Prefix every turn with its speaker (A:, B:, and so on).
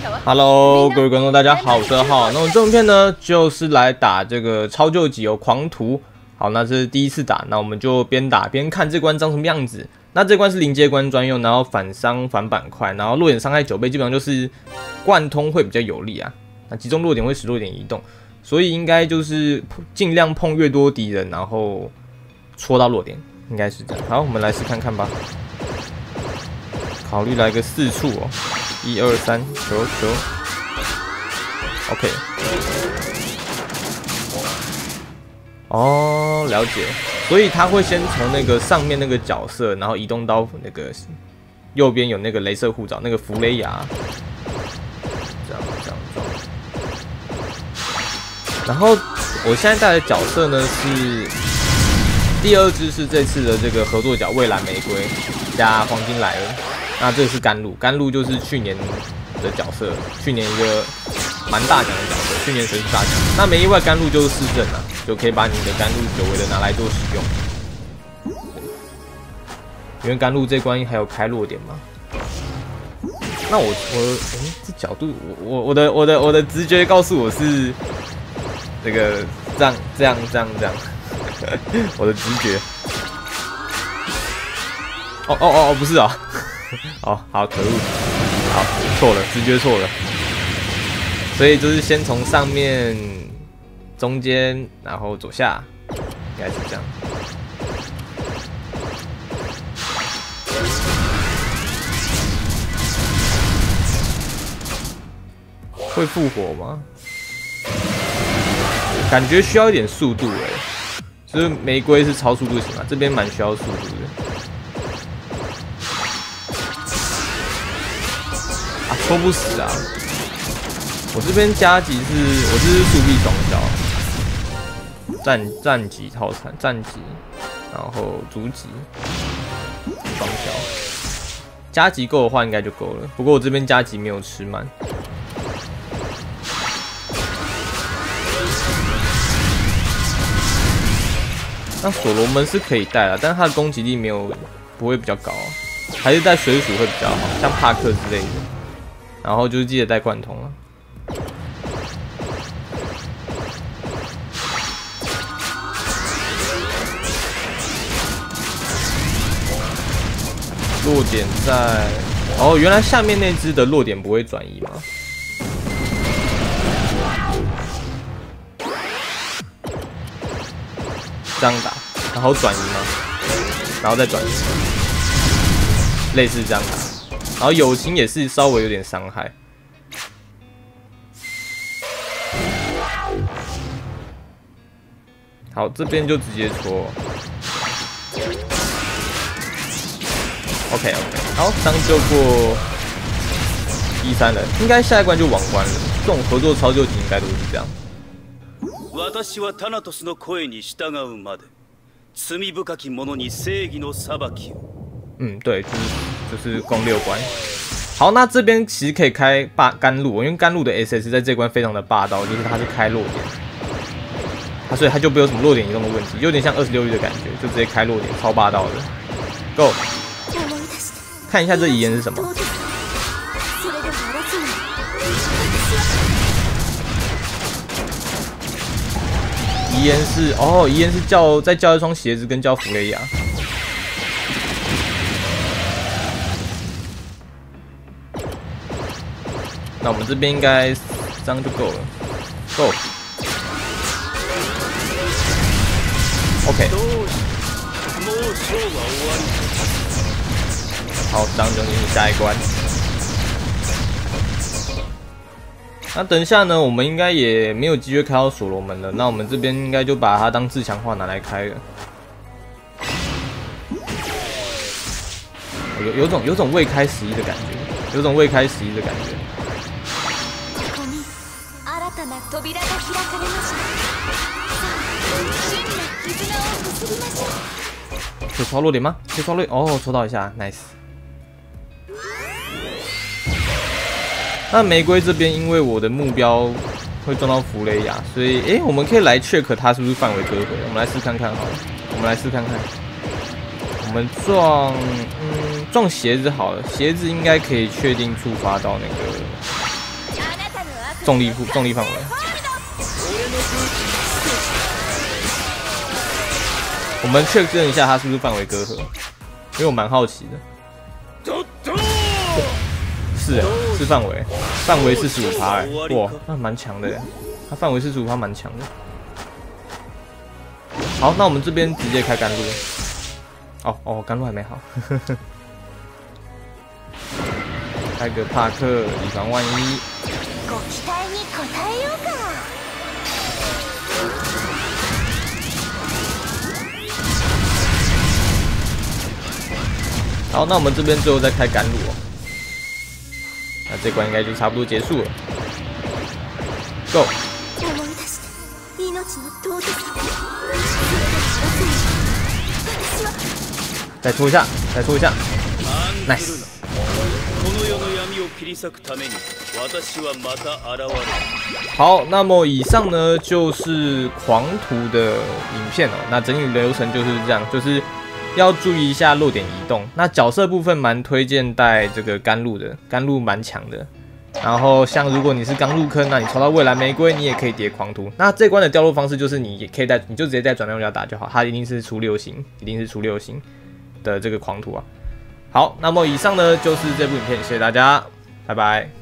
A: Hello， 各位观众，大家好，我是浩。那我这影片呢，就是来打这个超救急狂徒。好，那这是第一次打，那我们就边打边看这关长什么样子。那这关是临界关专用，然后反伤反板块，然后弱点伤害9倍，基本上就是贯通会比较有利啊。那集中弱点会使弱点移动，所以应该就是尽量碰越多敌人，然后戳到弱点，应该是这样。好，我们来试看看吧。考虑来个4处哦，1、2、3，球。OK。哦，了解。所以他会先从那个上面那个角色，然后移动到那个右边有那个雷射护爪，那个弗雷亚，这样装。然后我现在带的角色呢是第2只是这次的这个合作角蔚蓝玫瑰加黄金来了。那这个是甘露，甘露就是去年的角色，去年一个蛮大奖的角色，去年神是大奖。那没意外，甘露就是4阵啊，就可以把你的甘露久违的拿来做使用。因为甘露这关还有开弱点嘛。那这角度，我的直觉告诉我是这个这样，我的直觉。不是啊。哦，好，可恶，好，错了，直觉错了。所以就是先从上面、中间，然后左下，应该是这样。会复活吗？感觉需要一点速度就是玫瑰是超速度型嘛，这边蛮需要速度的。戳不死啊！我这边加级我这是速臂双消，战级套餐，战级，然后逐级双消，加级够的话应该就够了。不过我这边加级没有吃满。那所罗门是可以带了，但是他的攻击力不会比较高还是带水鼠会比较好，像帕克之类的。然后就是记得带贯通啊。落点在原来下面那只的落点不会转移吗？这样打，然后转移吗？然后再转移，类似这样打。然后友情也是稍微有点伤害。好，这边就直接戳。OK， 好，当救过第3人，应该下一关就王冠了。这种合作超救级应该都是这样。
B: 私はタナトスの声に従うまで、罪深き者に正義の裁きを。
A: 对，就是攻6关。好，那这边其实可以开甘露，因为甘露的 SS 在这关非常的霸道，就是它是开弱点，所以它就没有什么弱点移动的问题，有点像26域的感觉，就直接开弱点，超霸道的。Go， 看一下这遗言是什么？遗言是再叫一双鞋子跟叫弗雷亚。那我们这边应该这样就够了 ，Go， OK， 好，这样就进入下一关。那等一下呢，我们应该也没有机会开到所罗门了，那我们这边应该就把它当自强化拿来开了。有种未开11的感觉，有种未开11的感觉。可以抽弱点吗？可以抽弱点抽到一下 ，nice。那玫瑰这边，因为我的目标会撞到弗雷亚，所以我们可以来 check 它是不是范围割回。我们来试看看好了，我们来试看看。我们撞鞋子好了，鞋子应该可以确定触发到那个重力范围。我们确认一下它是不是范围隔阂，因为我蛮好奇的。是是范围45%哎，哇，那蛮强的，它范围45%蛮强的。好，那我们这边直接开甘露。哦，甘露还没好。开个帕克，以防万一。好，那我们这边最后再开甘露哦。那这关应该就差不多结束了。Go！ 再拖一下，Nice。好，那么以上呢就是狂徒的影片哦。那整体流程就是这样，就是要注意一下落点移动。那角色部分蛮推荐带这个甘露的，甘露蛮强的。然后像如果你是刚入坑，那你抽到未来玫瑰，你也可以叠狂徒。那这关的掉落方式就是你也可以带，你就直接带转量打就好，它一定是出6星，的这个狂徒啊。好，那么以上呢就是这部影片，谢谢大家，拜拜。